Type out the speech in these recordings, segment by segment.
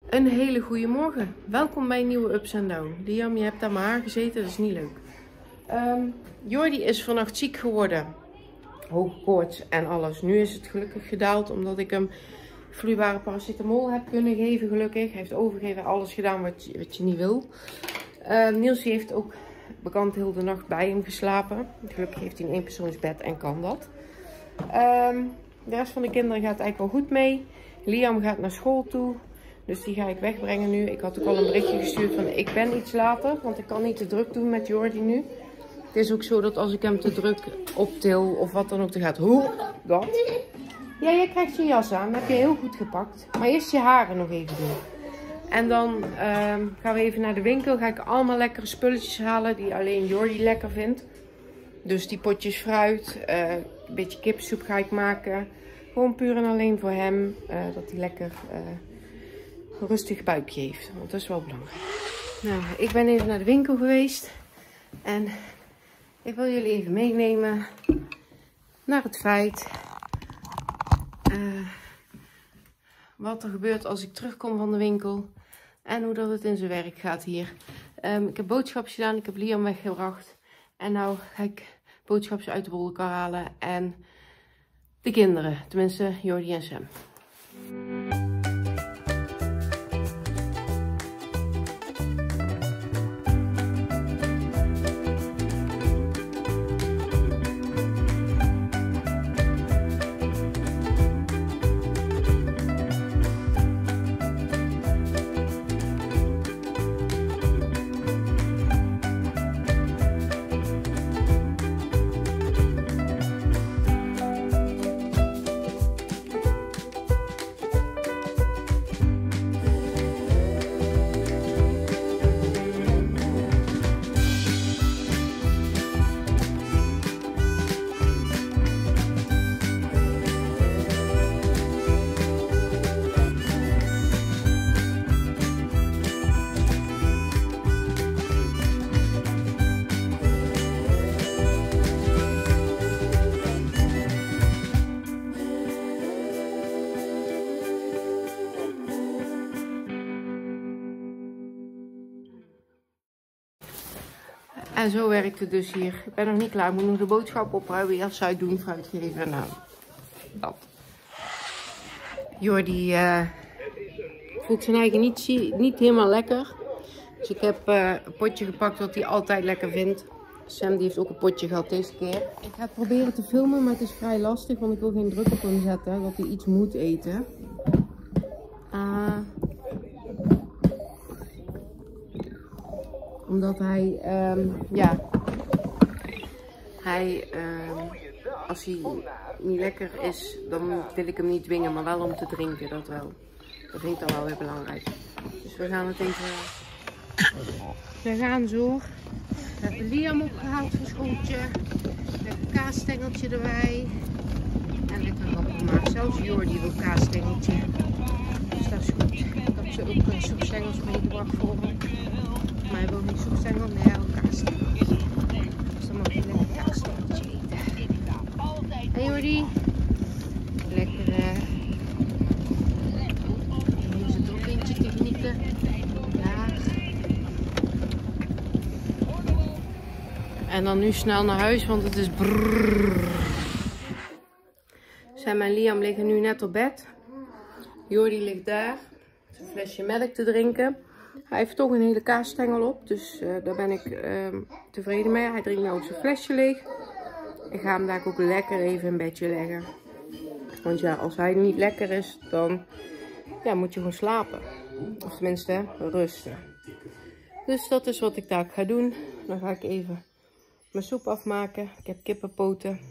Een hele goede morgen. Welkom bij een nieuwe Ups and Down. Liam, je hebt aan mijn haar gezeten, dat is niet leuk. Jordi is vannacht ziek geworden. Hoge koorts en alles. Nu is het gelukkig gedaald omdat ik hem vloeibare paracetamol heb kunnen geven, gelukkig. Hij heeft overgegeven alles gedaan wat je niet wil. Niels heeft ook bekend heel de nacht bij hem geslapen. Gelukkig heeft hij een eenpersoonsbed en kan dat. De rest van de kinderen gaat eigenlijk wel goed mee. Liam gaat naar school toe. Dus die ga ik wegbrengen nu. Ik had ook al een berichtje gestuurd van ik ben iets later. Want ik kan niet te druk doen met Jordi nu. Het is ook zo dat als ik hem te druk optil of wat dan ook, dan gaat dat. Ja, jij krijgt je jas aan. Dat heb je heel goed gepakt. Maar eerst je haren nog even doen. En dan gaan we even naar de winkel. Ga ik allemaal lekkere spulletjes halen die alleen Jordi lekker vindt. Dus die potjes fruit. Een beetje kippensoep ga ik maken. Gewoon puur en alleen voor hem. Dat hij lekker een rustig buikje heeft. Want dat is wel belangrijk. Nou, ik ben even naar de winkel geweest. En ik wil jullie even meenemen naar het feit wat er gebeurt als ik terugkom van de winkel. En hoe dat het in zijn werk gaat hier. Ik heb boodschappen gedaan. Ik heb Liam weggebracht. En nou ga ik boodschappen uit de bollenkar halen. En de kinderen. Tenminste, Jordi en Sam. En zo werkt het dus hier. Ik ben nog niet klaar. Ik moet nog de boodschap opruimen, jas uitdoen, fruit geven. Nou, dat. Jordi voelt zijn eigen niet helemaal lekker. Dus ik heb een potje gepakt wat hij altijd lekker vindt. Sam die heeft ook een potje gehad deze keer. Ik ga het proberen te filmen, maar het is vrij lastig. Want ik wil geen druk op hem zetten dat hij iets moet eten. Omdat hij, als hij niet lekker is, dan wil ik hem niet dwingen, maar wel om te drinken, dat wel. Dat vind ik dan wel weer belangrijk. Dus we gaan het even, we gaan zo. We hebben Liam opgehaald voor schooltje. Lekker kaasstengeltje erbij. En lekker grappig gemaakt. Zelfs Jordi wil kaasstengeltje. Dus dat is goed. Ik had ze ook soepstengels meegebracht voor hem. Maar hij wil geen soepstengel, nee, hij wil kaasstengel. Dus dan mag je lekker kaasstengeltje eten. Hey Jordi. Lekker hier zit ook eentje te genieten. Ja. En dan nu snel naar huis, want het is brrrr. Sam en Liam liggen nu net op bed. Jordi ligt daar. Een flesje melk te drinken. Hij heeft toch een hele kaasstengel op, dus daar ben ik tevreden mee. Hij drinkt nu ook zijn flesje leeg. Ik ga hem daar ook lekker even in bedje leggen. Want ja, als hij niet lekker is, dan moet je gewoon slapen. Of tenminste, rusten. Dus dat is wat ik daar ga doen. Dan ga ik even mijn soep afmaken. Ik heb kippenpoten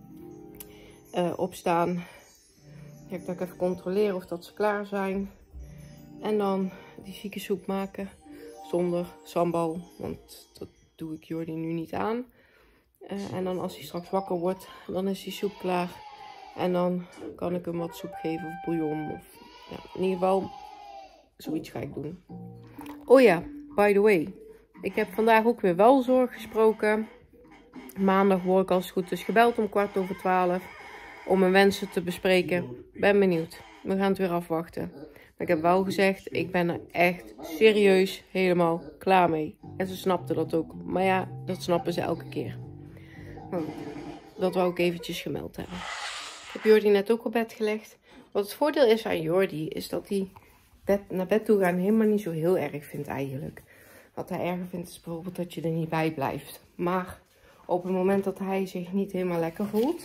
opstaan. Kijk dat ik even controleren of dat ze klaar zijn. En dan die zieke soep maken zonder sambal, want dat doe ik Jordi nu niet aan. En dan als hij straks wakker wordt, dan is die soep klaar. En dan kan ik hem wat soep geven of bouillon. Of, ja, in ieder geval, zoiets ga ik doen. Oh ja, by the way. Ik heb vandaag ook weer welzorg gesproken. Maandag word ik als het goed is gebeld om 11:15 om mijn wensen te bespreken. Ben benieuwd. we gaan het weer afwachten. Maar ik heb wel gezegd, ik ben er echt serieus helemaal klaar mee. En ze snapte dat ook. Maar ja, dat snappen ze elke keer. Maar goed, dat wou ik eventjes gemeld hebben. Ik heb Jordi net ook op bed gelegd. Wat het voordeel is aan Jordi, is dat hij naar bed toe gaan helemaal niet zo heel erg vindt eigenlijk. Wat hij erger vindt is bijvoorbeeld dat je er niet bij blijft. Maar op het moment dat hij zich niet helemaal lekker voelt,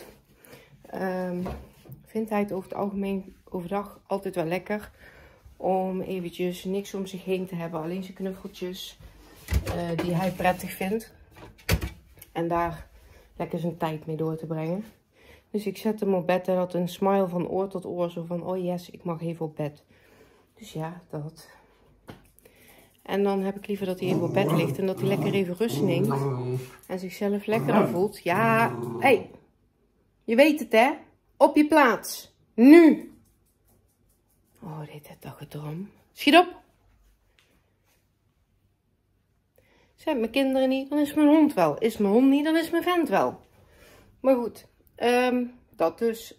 vindt hij het over het algemeen overdag altijd wel lekker om eventjes niks om zich heen te hebben. Alleen zijn knuffeltjes die hij prettig vindt. En daar lekker zijn tijd mee door te brengen. Dus ik zet hem op bed en had een smile van oor tot oor. Zo van, oh yes, ik mag even op bed. Dus ja, dat. En dan heb ik liever dat hij even op bed ligt en dat hij lekker even rust neemt. En zichzelf lekkerder voelt. Ja, hey, je weet het hè. Op je plaats. Nu. Oh, dit is toch gedrom. Schiet op. Zijn mijn kinderen niet, dan is mijn hond wel. Is mijn hond niet, dan is mijn vent wel. Maar goed, dat dus.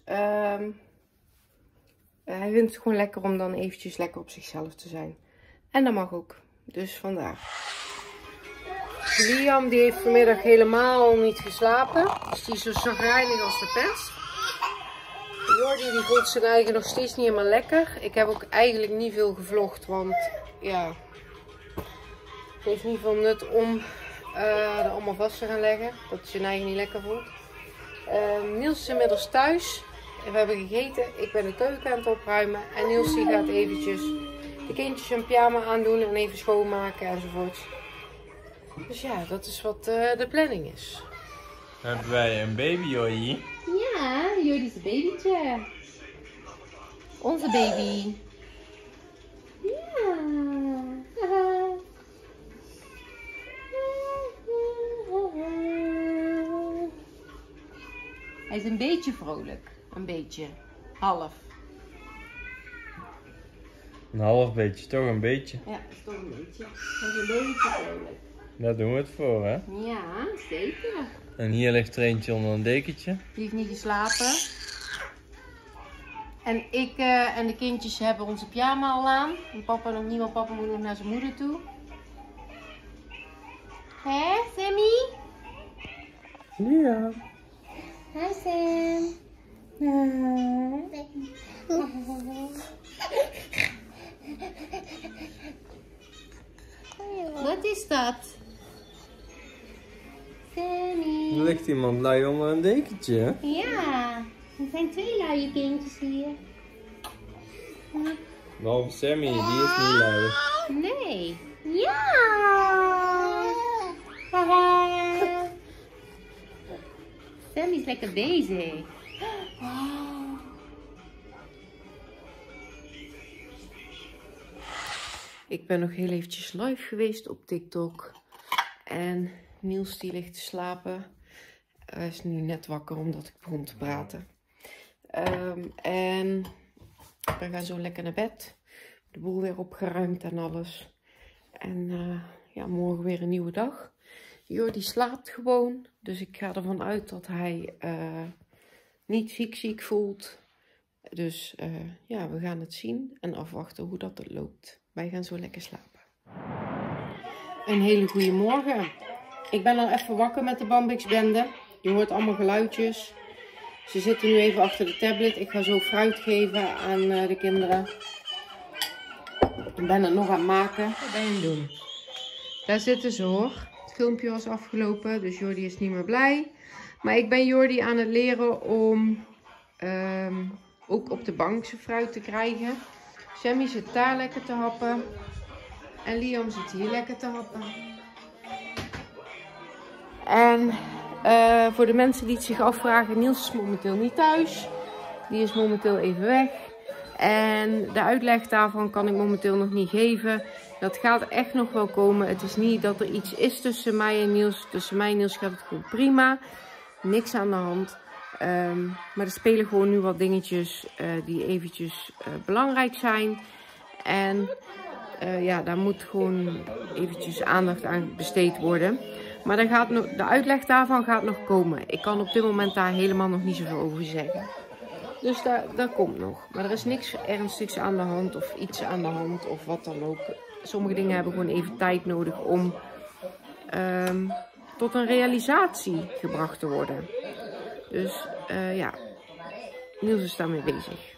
Hij vindt het gewoon lekker om dan eventjes lekker op zichzelf te zijn. En dat mag ook. Dus vandaar. Liam die heeft vanmiddag helemaal niet geslapen. Dus die is zo chagrijnig als de pest. Jordi die voelt zijn eigen nog steeds niet helemaal lekker. Ik heb ook eigenlijk niet veel gevlogd. Want ja, het heeft niet veel nut om er allemaal vast te gaan leggen. Dat hij zijn eigen niet lekker voelt. Niels is inmiddels thuis. We hebben gegeten. Ik ben de keuken aan het opruimen. En Niels die gaat eventjes de kindjes een pyjama aandoen en even schoonmaken enzovoort. Dus ja, dat is wat de planning is. Hebben wij een baby, Jordi? Ja, Jordi is een babytje. Onze baby. Ja. Hij is een beetje vrolijk. Een beetje. Half. Een half beetje, toch een beetje. Ja, is toch een beetje. Hij is een beetje vrolijk. Daar doen we het voor, hè? Ja, zeker. En hier ligt er eentje onder een dekentje. Die heeft niet geslapen. En ik en de kindjes hebben onze pyjama al aan. En papa nog niet, want papa moet nog naar zijn moeder toe. Hé, Sammy? Ja. Hi, Sam. Wat is dat? Sammy. Er ligt iemand lui onder een dekentje, hè? Ja, er zijn 2 luie kindjes hier. Behalve Sammy, die is niet lui. Nee. Ja. Sammy is lekker bezig. Ik ben nog heel eventjes live geweest op TikTok. En Niels die ligt te slapen. Hij is nu net wakker omdat ik begon te praten. En we gaan zo lekker naar bed. De boel weer opgeruimd en alles. En ja, morgen weer een nieuwe dag. Jordi slaapt gewoon. Dus ik ga ervan uit dat hij niet ziek voelt. Dus ja, we gaan het zien en afwachten hoe dat loopt. Wij gaan zo lekker slapen. Een hele goede morgen. Ik ben al even wakker met de Bambix-bende. Je hoort allemaal geluidjes. Ze zitten nu even achter de tablet. Ik ga zo fruit geven aan de kinderen. Ik ben het nog aan het maken. Wat ben je aan het doen? Daar zitten ze hoor. Het filmpje was afgelopen, dus Jordi is niet meer blij. Maar ik ben Jordi aan het leren om ook op de bank zijn fruit te krijgen. Sammy zit daar lekker te happen. En Liam zit hier lekker te happen. En voor de mensen die het zich afvragen, Niels is momenteel niet thuis. Die is momenteel even weg. En de uitleg daarvan kan ik momenteel nog niet geven. Dat gaat echt nog wel komen. Het is niet dat er iets is tussen mij en Niels. Tussen mij en Niels gaat het gewoon prima. Niks aan de hand. Maar er spelen gewoon nu wat dingetjes die eventjes belangrijk zijn. En ja, daar moet gewoon eventjes aandacht aan besteed worden. Maar de uitleg daarvan gaat nog komen. Ik kan op dit moment daar helemaal nog niet zoveel over zeggen. Dus daar komt nog. Maar er is niks ernstigs aan de hand of iets aan de hand of wat dan ook. Sommige dingen hebben gewoon even tijd nodig om tot een realisatie gebracht te worden. Dus ja, Niels is daarmee bezig.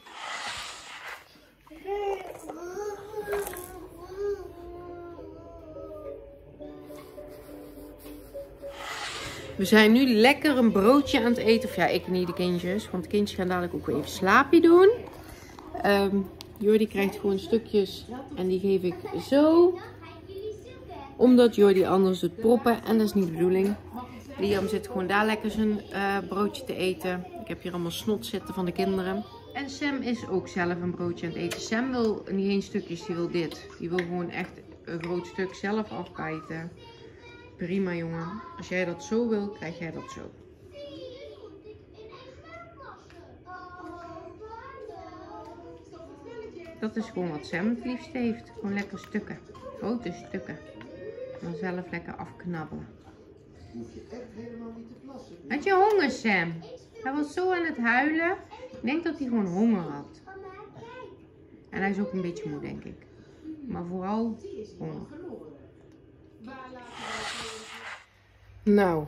We zijn nu lekker een broodje aan het eten. Of ja, ik niet, de kindjes. Want de kindjes gaan dadelijk ook weer even slaapje doen. Jordi krijgt gewoon stukjes. En die geef ik zo. Omdat Jordi anders doet proppen. En dat is niet de bedoeling. Liam zit gewoon daar lekker zijn broodje te eten. Ik heb hier allemaal snot zitten van de kinderen. En Sam is ook zelf een broodje aan het eten. Sam wil niet geen stukjes, die wil dit. Die wil gewoon echt een groot stuk zelf afbijten. Prima jongen. Als jij dat zo wil, krijg jij dat zo. Dat is gewoon wat Sam het liefst heeft. Gewoon lekker stukken. Grote stukken. Dan zelf lekker afknabbelen. Had je honger, Sam? Hij was zo aan het huilen. Ik denk dat hij gewoon honger had. En hij is ook een beetje moe, denk ik. Maar vooral honger. Nou.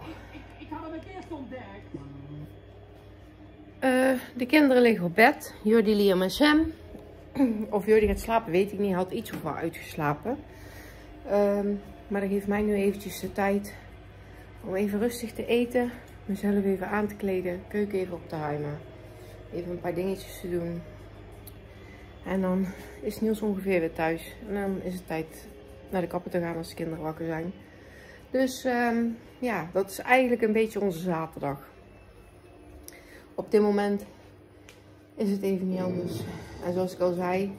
De kinderen liggen op bed. Jordi, Liam en Sam. Of Jordi gaat slapen, weet ik niet. Hij had iets of wel uitgeslapen. Maar dat geeft mij nu eventjes de tijd om even rustig te eten. Mezelf even aan te kleden. Keuken even op te ruimen. Even een paar dingetjes te doen. En dan is Niels ongeveer weer thuis. En dan is het tijd naar de kapper te gaan als de kinderen wakker zijn. Dus ja, dat is eigenlijk een beetje onze zaterdag. Op dit moment is het even niet anders. En zoals ik al zei,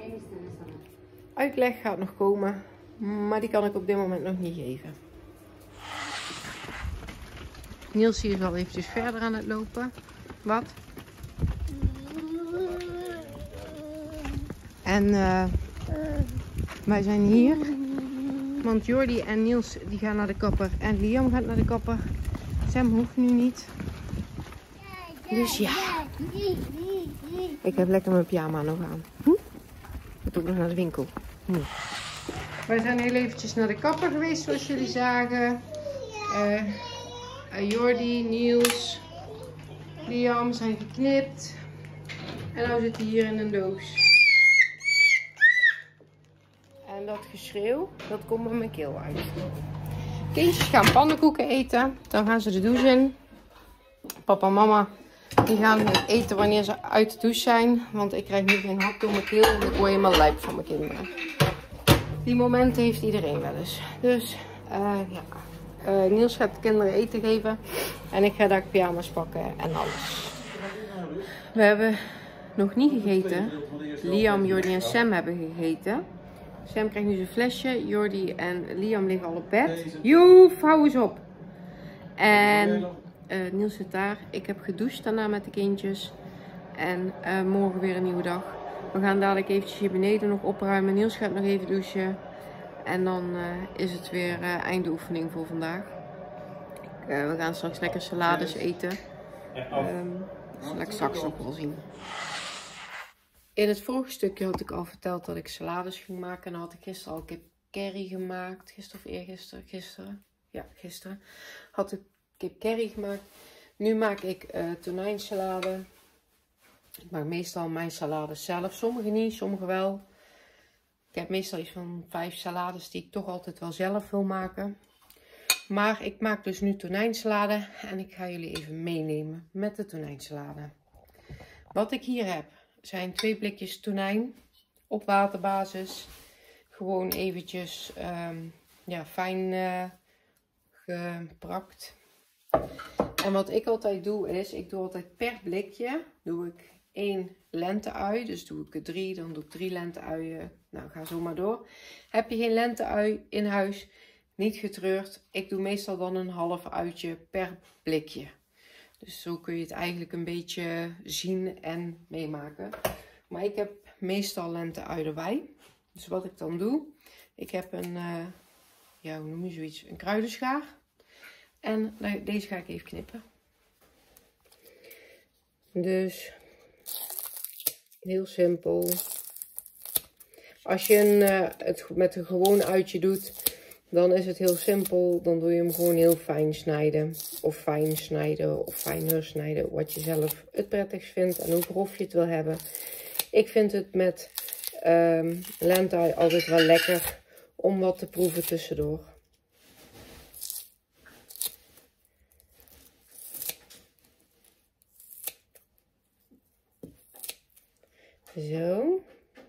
uitleg gaat nog komen. Maar die kan ik op dit moment nog niet geven. Niels hier is al eventjes verder aan het lopen. Wat? En wij zijn hier. Want Jordi en Niels die gaan naar de kapper. En Liam gaat naar de kapper. Sam hoeft nu niet. Dus ja. Ik heb lekker mijn pyjama nog aan. Ik moet ook nog naar de winkel. Wij zijn heel eventjes naar de kapper geweest zoals jullie zagen. Jordi, Niels, Liam zijn geknipt. En nu zit hij hier in een doos. En dat geschreeuw, dat komt met mijn keel uit. Kindjes gaan pannenkoeken eten. Dan gaan ze de douche in. Papa en mama die gaan eten wanneer ze uit de douche zijn. Want ik krijg nu geen hap door mijn keel. En ik word helemaal lijp van mijn kinderen. Die momenten heeft iedereen wel eens. Dus ja. Niels gaat de kinderen eten geven. En ik ga daar pyjama's pakken en alles. We hebben nog niet gegeten. Liam, Jordi en Sam hebben gegeten. Sam krijgt nu zijn flesje. Jordi en Liam liggen al op bed. Joef, hou eens op. En Niels zit daar. Ik heb gedoucht daarna met de kindjes. En morgen weer een nieuwe dag. We gaan dadelijk eventjes hier beneden nog opruimen. Niels gaat nog even douchen. En dan is het weer einde oefening voor vandaag. We gaan straks lekker salades eten. Dat zal ik straks nog wel zien. In het vorige stukje had ik al verteld dat ik salades ging maken. En dan had ik gisteren al kip curry gemaakt. Gisteren of eergisteren? Gisteren. Ja, gisteren. Had ik kip curry gemaakt. Nu maak ik tonijnsalade. Ik maak meestal mijn salades zelf. Sommige niet, sommige wel. Ik heb meestal iets van 5 salades die ik toch altijd wel zelf wil maken. Maar ik maak dus nu tonijnsalade. En ik ga jullie even meenemen met de tonijnsalade. Wat ik hier heb zijn 2 blikjes tonijn op waterbasis. Gewoon eventjes ja, fijn geprakt. En wat ik altijd doe is, ik doe altijd per blikje doe ik 1 lente-ui. Dus doe ik er 3, dan doe ik 3 lente-uien. Nou, ga zo maar door. Heb je geen lente-ui in huis, niet getreurd. Ik doe meestal dan een half uitje per blikje. Dus zo kun je het eigenlijk een beetje zien en meemaken. Maar ik heb meestal lente-ui erbij. Dus wat ik dan doe, ik heb een, ja, hoe noem je zoiets, een kruidenschaar. En deze ga ik even knippen. Dus Heel simpel. Als je het met een gewoon uitje doet, dan is het heel simpel. Dan doe je hem gewoon heel fijn snijden. Of fijn snijden of fijner snijden. Wat je zelf het prettigst vindt en hoe grof je het wil hebben. Ik vind het met lentui altijd wel lekker om wat te proeven tussendoor. Zo.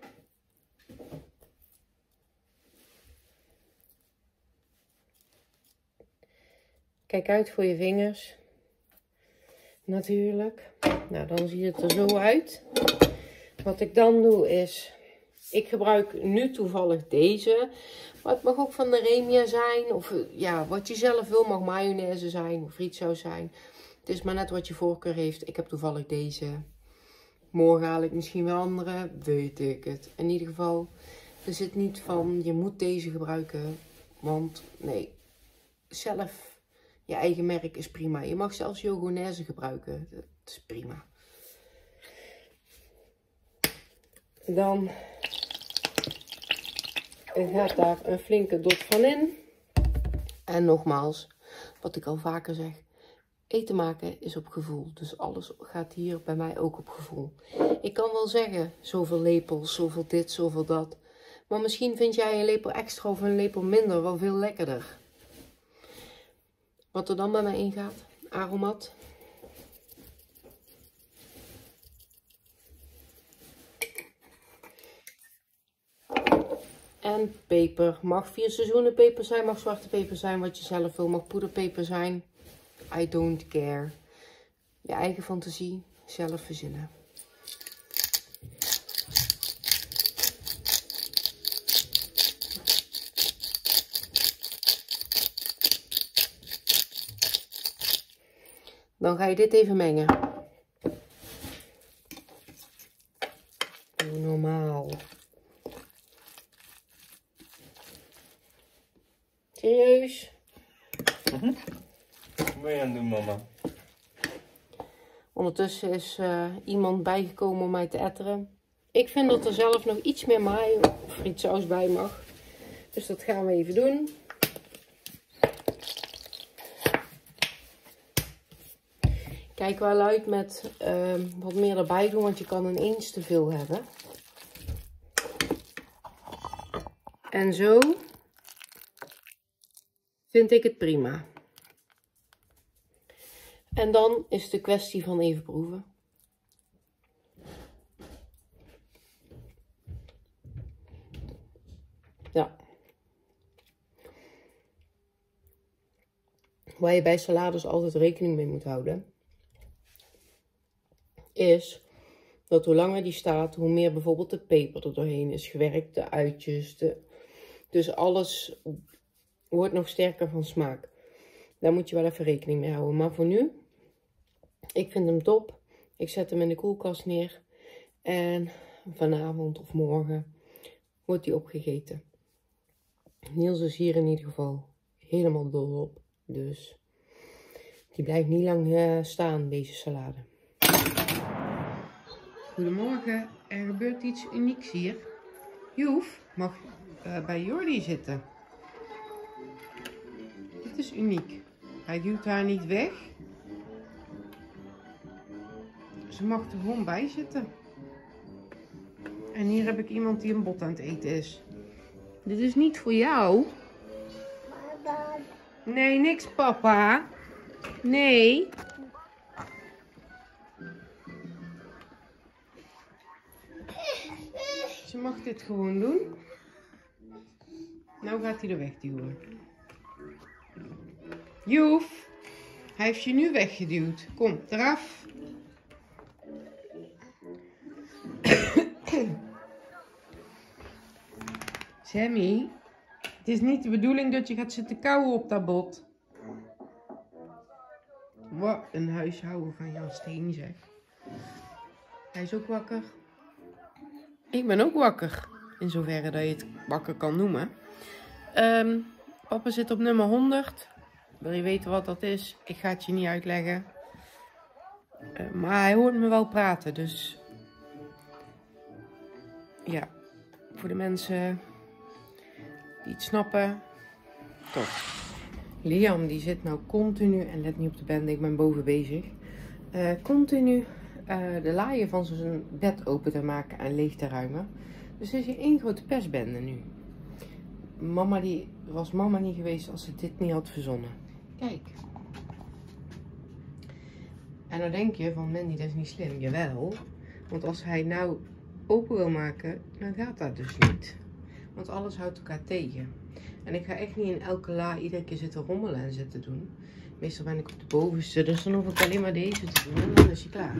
Kijk uit voor je vingers. Natuurlijk. Nou, dan ziet het er zo uit. Wat ik dan doe is, ik gebruik nu toevallig deze. Maar het mag ook van de Remia zijn. Of ja, wat je zelf wil. Mag mayonaise zijn of frietsaus zijn. Het is maar net wat je voorkeur heeft. Ik heb toevallig deze. Morgen haal ik misschien wel andere. Weet ik het. In ieder geval, er zit niet van, je moet deze gebruiken. Want nee, zelf je eigen merk is prima. Je mag zelfs Yogonaise gebruiken. Dat is prima. Dan gaat daar een flinke dot van in. En nogmaals, wat ik al vaker zeg. Eten maken is op gevoel. Dus alles gaat hier bij mij ook op gevoel. Ik kan wel zeggen, zoveel lepels, zoveel dit, zoveel dat. Maar misschien vind jij een lepel extra of een lepel minder wel veel lekkerder. Wat er dan bij mij ingaat, aromat. En peper. Mag 4 seizoenen peper zijn, mag zwarte peper zijn, wat je zelf wil. Mag poederpeper zijn. I don't care. Je eigen fantasie, zelf verzinnen. Dan ga je dit even mengen. Doe normaal. Serieus? Wat ben je aan het doen, mama? Ondertussen is iemand bijgekomen om mij te etteren. Ik vind dat er zelf nog iets meer mayo of frietsaus bij mag. Dus dat gaan we even doen. Kijk wel uit met wat meer erbij doen, want je kan ineens te veel hebben. En zo vind ik het prima. En dan is het een kwestie van even proeven. Ja. Waar je bij salades altijd rekening mee moet houden, is dat hoe langer die staat, hoe meer bijvoorbeeld de peper er doorheen is gewerkt, de uitjes, dus alles wordt nog sterker van smaak. Daar moet je wel even rekening mee houden. Maar voor nu, ik vind hem top. Ik zet hem in de koelkast neer. En vanavond of morgen wordt hij opgegeten. Niels is hier in ieder geval helemaal dol op. Dus die blijft niet lang staan, deze salade. Goedemorgen, er gebeurt iets unieks hier. Joef mag bij Jordi zitten. Dit is uniek. Hij duwt haar niet weg. Ze mag er gewoon bij zitten. En hier heb ik iemand die een bot aan het eten is. Dit is niet voor jou. Nee, niks papa. Nee. Ze mag dit gewoon doen. Nou gaat hij er wegduwen. Joef, hij heeft je nu weggeduwd. Kom, eraf. Sammy, het is niet de bedoeling dat je gaat zitten kauwen op dat bot. Wat een huishouden van Jan Steen, zeg. Hij is ook wakker. Ik ben ook wakker. In zoverre dat je het wakker kan noemen. Papa zit op nummer 100. Wil je weten wat dat is? Ik ga het je niet uitleggen. Maar hij hoort me wel praten, dus ja, voor de mensen die het snappen, top. Liam die zit nou continu, en let niet op de bende, ik ben boven bezig, continu de laaien van zijn bed open te maken en leeg te ruimen. Dus er is hier één grote pestbende nu. Was mama niet geweest als ze dit niet had verzonnen. Kijk. En dan denk je van Mandy, dat is niet slim. Jawel. Want als hij nou open wil maken, dan gaat dat dus niet. Want alles houdt elkaar tegen. En ik ga echt niet in elke la iedere keer zitten rommelen en zitten doen. Meestal ben ik op de bovenste, dus dan hoef ik alleen maar deze te doen en dan is hij klaar.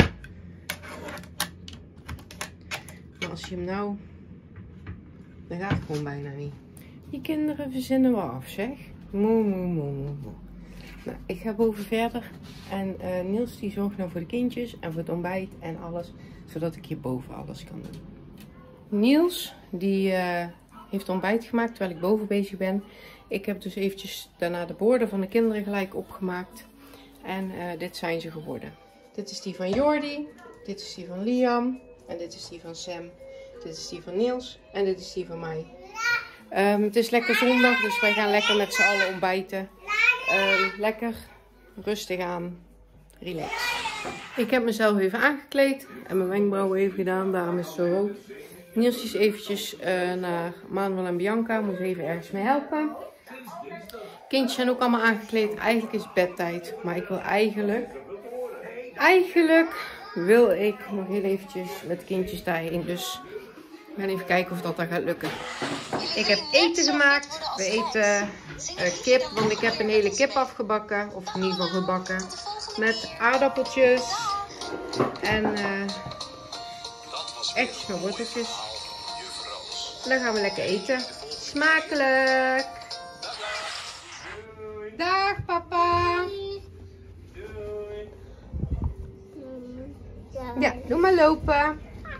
Maar als je hem nou... dan gaat het gewoon bijna niet. Die kinderen verzinnen wel af, zeg. Moe. Nou, ik ga boven verder. En Niels die zorgt nou voor de kindjes en voor het ontbijt en alles. Zodat ik hierboven alles kan doen. Niels die heeft ontbijt gemaakt terwijl ik boven bezig ben. Ik heb dus eventjes daarna de borden van de kinderen gelijk opgemaakt. En dit zijn ze geworden. Dit is die van Jordi. Dit is die van Liam. En dit is die van Sam. Dit is die van Niels. En dit is die van mij. Het is lekker zondag, dus wij gaan lekker met z'n allen ontbijten. Lekker rustig aan, relax. Ik heb mezelf even aangekleed en mijn wenkbrauwen even gedaan, daarom is het zo rood. Niels is eventjes naar Manuel en Bianca, moet even ergens mee helpen. Kindjes zijn ook allemaal aangekleed, eigenlijk is het bedtijd, maar ik wil eigenlijk wil ik nog heel eventjes met de kindjes daarheen, dus we gaan even kijken of dat gaat lukken. Ik heb eten gemaakt. We eten kip, want ik heb een hele kip afgebakken. Of in ieder geval gebakken. Met aardappeltjes. En echt met worteltjes. En dan gaan we lekker eten. Smakelijk. Dag papa. Ja, doe maar lopen.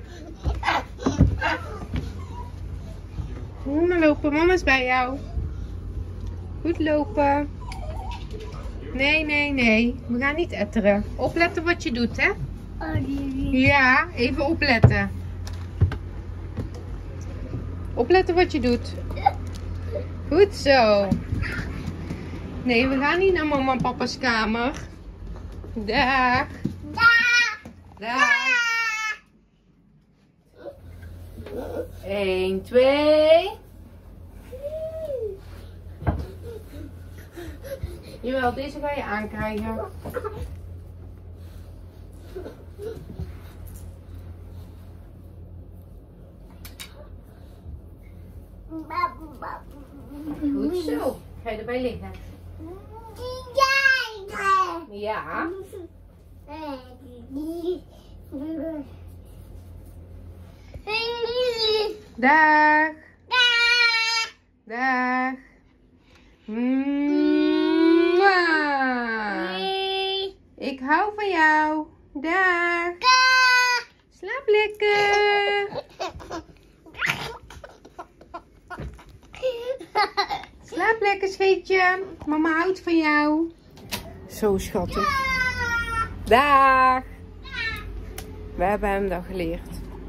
Doe maar lopen, mama is bij jou. Goed lopen. Nee. We gaan niet etteren. Opletten wat je doet, hè? Ja, even opletten. Opletten wat je doet. Goed zo. Nee, we gaan niet naar mama en papa's kamer. Dag. Dag. 1, 2. Jawel, deze ga je aankrijgen. Goed zo. Ga je erbij liggen? Ja. Dag. Dag. Ik hou van jou. Dag. Slaap lekker. Slaap lekker, scheetje. Mama houdt van jou. Zo schattig. Dag. We hebben hem dat geleerd.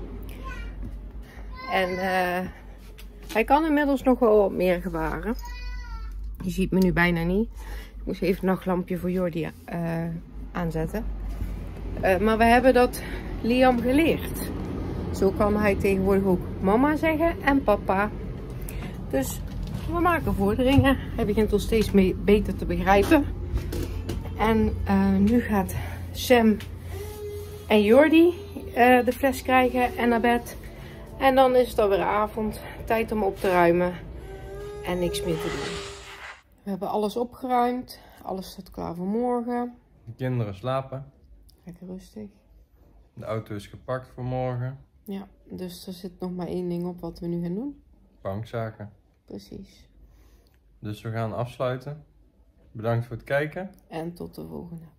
En hij kan inmiddels nog wel wat meer gebaren. Je ziet me nu bijna niet. Ik moest even een nachtlampje voor Jordi aanzetten. Maar we hebben dat Liam geleerd. Zo kan hij tegenwoordig ook mama zeggen en papa. Dus we maken vorderingen. Hij begint ons steeds beter te begrijpen. En nu gaat Sam en Jordi de fles krijgen en naar bed. En dan is het alweer avond. Tijd om op te ruimen. En niks meer te doen. We hebben alles opgeruimd. Alles staat klaar voor morgen. De kinderen slapen. Lekker rustig. De auto is gepakt voor morgen. Ja, dus er zit nog maar één ding op wat we nu gaan doen. Bankzaken. Precies. Dus we gaan afsluiten. Bedankt voor het kijken. En tot de volgende.